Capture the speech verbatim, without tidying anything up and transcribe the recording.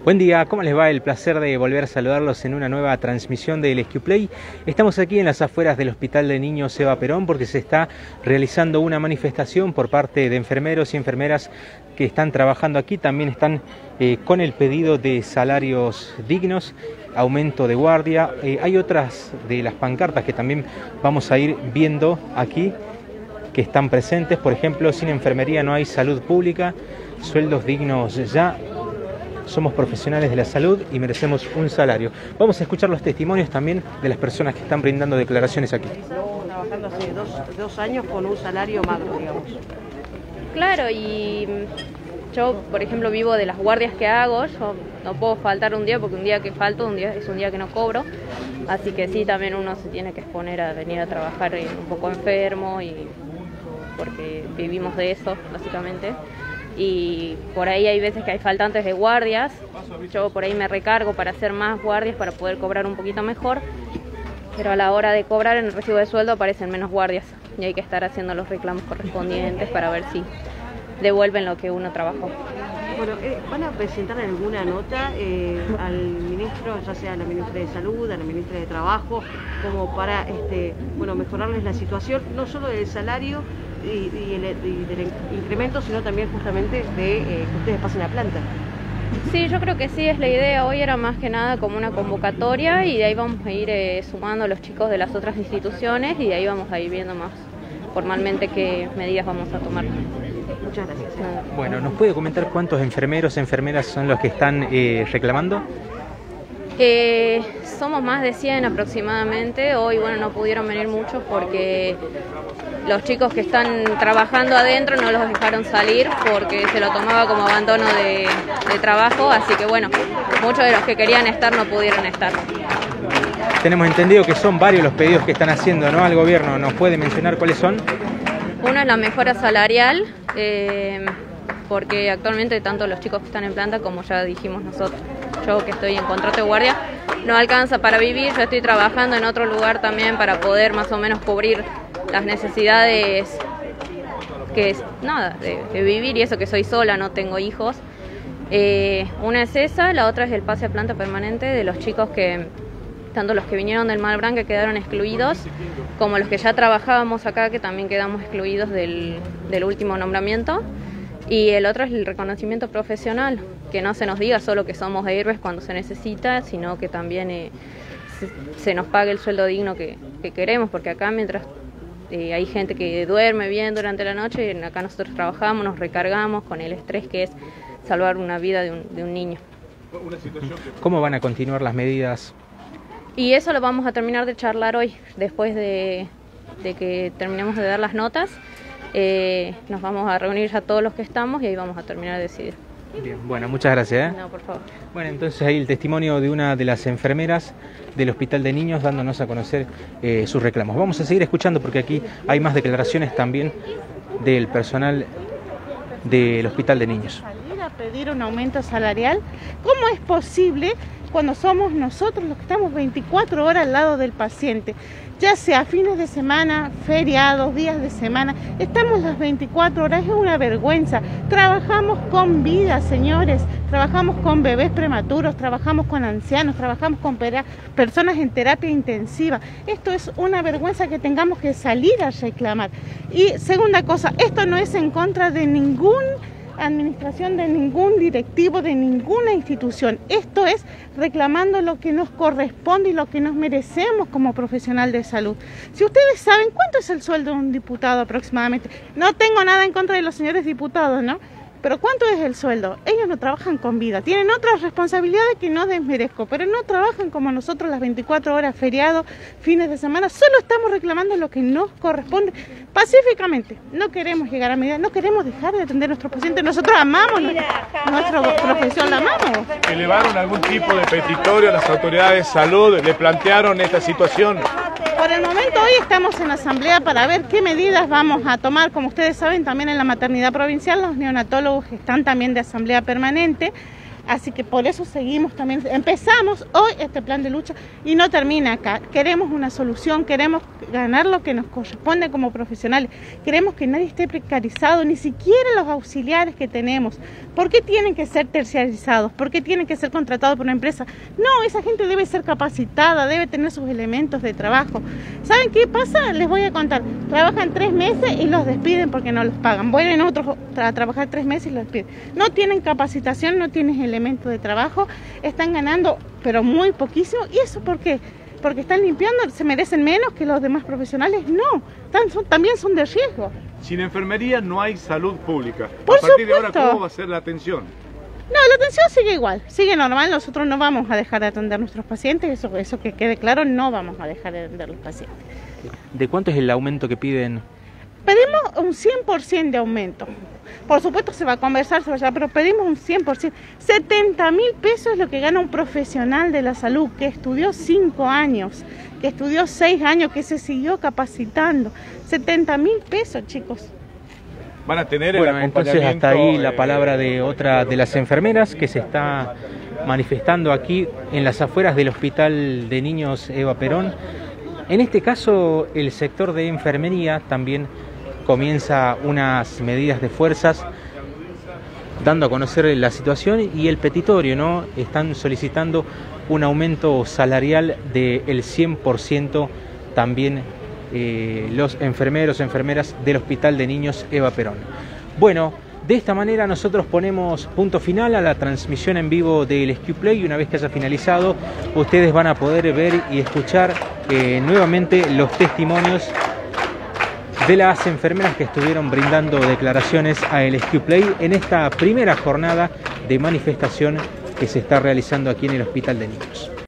Buen día, ¿cómo les va? El placer de volver a saludarlos en una nueva transmisión del ESCUplay. Estamos aquí en las afueras del Hospital de Niños Eva Perón porque se está realizando una manifestación por parte de enfermeros y enfermeras que están trabajando aquí. También están eh, con el pedido de salarios dignos, aumento de guardia. Eh, hay otras de las pancartas que también vamos a ir viendo aquí que están presentes. Por ejemplo, sin enfermería no hay salud pública, sueldos dignos ya. Somos profesionales de la salud y merecemos un salario. Vamos a escuchar los testimonios también de las personas que están brindando declaraciones aquí. Estamos trabajando hace dos, dos años con un salario magro, digamos. Claro, y yo, por ejemplo, vivo de las guardias que hago. Yo no puedo faltar un día porque un día que falto un día es un día que no cobro. Así que sí, también uno se tiene que exponer a venir a trabajar un poco enfermo, y porque vivimos de eso, básicamente. Y por ahí hay veces que hay faltantes de guardias. Yo por ahí me recargo para hacer más guardias para poder cobrar un poquito mejor, pero a la hora de cobrar en el recibo de sueldo aparecen menos guardias y hay que estar haciendo los reclamos correspondientes para ver si devuelven lo que uno trabajó. Bueno, eh, ¿van a presentar alguna nota eh, al ministro, ya sea a la ministra de Salud, a la ministra de Trabajo, como para este, bueno, mejorarles la situación, no solo del salario y, y, el, y del incremento, sino también justamente de eh, que ustedes pasen la planta? Sí, yo creo que sí, es la idea. Hoy era más que nada como una convocatoria y de ahí vamos a ir eh, sumando a los chicos de las otras instituciones y de ahí vamos a ir viendo más formalmente qué medidas vamos a tomar. Muchas gracias. Bueno, ¿nos puede comentar cuántos enfermeros, enfermeras son los que están eh, reclamando? Eh, somos más de cien aproximadamente. Hoy, bueno, no pudieron venir muchos porque los chicos que están trabajando adentro no los dejaron salir porque se lo tomaba como abandono de, de trabajo. Así que, bueno, muchos de los que querían estar no pudieron estar. Tenemos entendido que son varios los pedidos que están haciendo, ¿no?, al gobierno. ¿Nos puede mencionar cuáles son? Uno es la mejora salarial, eh, porque actualmente tanto los chicos que están en planta como ya dijimos nosotros, yo que estoy en contrato de guardia, no alcanza para vivir. Yo estoy trabajando en otro lugar también para poder más o menos cubrir las necesidades que es nada, de, de vivir, y eso que soy sola, no tengo hijos. Eh, una es esa, la otra es el pase a planta permanente de los chicos que, tanto los que vinieron del Malbrán que quedaron excluidos, como los que ya trabajábamos acá que también quedamos excluidos del, del último nombramiento. Y el otro es el reconocimiento profesional, que no se nos diga solo que somos héroes cuando se necesita, sino que también eh, se, se nos pague el sueldo digno que, que queremos, porque acá mientras eh, hay gente que duerme bien durante la noche, acá nosotros trabajamos, nos recargamos con el estrés que es salvar una vida de un, de un niño. ¿Cómo van a continuar las medidas? Y eso lo vamos a terminar de charlar hoy, después de, de que terminemos de dar las notas. Eh, nos vamos a reunir ya todos los que estamos y ahí vamos a terminar de decidir. Bien, bueno, muchas gracias. ¿eh? No, por favor. Bueno, entonces ahí el testimonio de una de las enfermeras del Hospital de Niños dándonos a conocer eh, sus reclamos. Vamos a seguir escuchando porque aquí hay más declaraciones también del personal del Hospital de Niños. Salir a pedir un aumento salarial, ¿cómo es posible cuando somos nosotros los que estamos veinticuatro horas al lado del paciente? Ya sea fines de semana, feriados, días de semana, estamos las veinticuatro horas, es una vergüenza. Trabajamos con vida, señores, trabajamos con bebés prematuros, trabajamos con ancianos, trabajamos con personas en terapia intensiva. Esto es una vergüenza que tengamos que salir a reclamar. Y segunda cosa, esto no es en contra de ningún administración, de ningún directivo, de ninguna institución. Esto es reclamando lo que nos corresponde y lo que nos merecemos como profesional de salud. Si ustedes saben cuánto es el sueldo de un diputado aproximadamente, no tengo nada en contra de los señores diputados, ¿no? Pero ¿cuánto es el sueldo? Ellos no trabajan con vida, tienen otras responsabilidades que no desmerezco, pero no trabajan como nosotros las veinticuatro horas, feriados, fines de semana. Solo estamos reclamando lo que nos corresponde pacíficamente. No queremos llegar a medida, no queremos dejar de atender a nuestros pacientes. Nosotros amamos nuestra profesión, la amamos. ¿Elevaron algún tipo de petitorio a las autoridades de salud? ¿Le plantearon esta situación? Por el momento hoy estamos en asamblea para ver qué medidas vamos a tomar. Como ustedes saben, también en la maternidad provincial los neonatólogos están también de asamblea permanente. Así que por eso seguimos también, empezamos hoy este plan de lucha y no termina acá. Queremos una solución, queremos ganar lo que nos corresponde como profesionales, queremos que nadie esté precarizado, ni siquiera los auxiliares que tenemos. ¿Por qué tienen que ser terciarizados? ¿Por qué tienen que ser contratados por una empresa? No, esa gente debe ser capacitada, debe tener sus elementos de trabajo. ¿Saben qué pasa? Les voy a contar. Trabajan tres meses y los despiden porque no los pagan. Vuelven otros a trabajar tres meses y los despiden. No tienen capacitación, no tienen elementos de trabajo, están ganando pero muy poquísimo. ¿Y eso por qué? Porque están limpiando, se merecen menos que los demás profesionales. No, están, son, también son de riesgo. Sin enfermería no hay salud pública. Por a partir supuesto. de ahora, ¿cómo va a ser la atención? No, la atención sigue igual, sigue normal. Nosotros no vamos a dejar de atender a nuestros pacientes, eso, eso que quede claro, no vamos a dejar de atender a los pacientes. ¿De cuánto es el aumento que piden? Pedimos un cien por ciento de aumento. Por supuesto se va a conversar, se va a llevar, pero pedimos un cien por ciento. setenta mil pesos es lo que gana un profesional de la salud que estudió cinco años, que estudió seis años, que se siguió capacitando. setenta mil pesos, chicos. Van a tener el Bueno, entonces hasta ahí la eh, palabra de otra de las enfermeras que se está manifestando aquí en las afueras del Hospital de Niños Eva Perón. En este caso, el sector de enfermería también comienza unas medidas de fuerzas dando a conocer la situación y el petitorio, ¿no? Están solicitando un aumento salarial del cien por ciento también eh, los enfermeros, enfermeras del Hospital de Niños Eva Perón. Bueno, de esta manera nosotros ponemos punto final a la transmisión en vivo del ESCUPLAY y una vez que haya finalizado, ustedes van a poder ver y escuchar eh, nuevamente los testimonios de las enfermeras que estuvieron brindando declaraciones a el ESCUPLAY en esta primera jornada de manifestación que se está realizando aquí en el Hospital de Niños.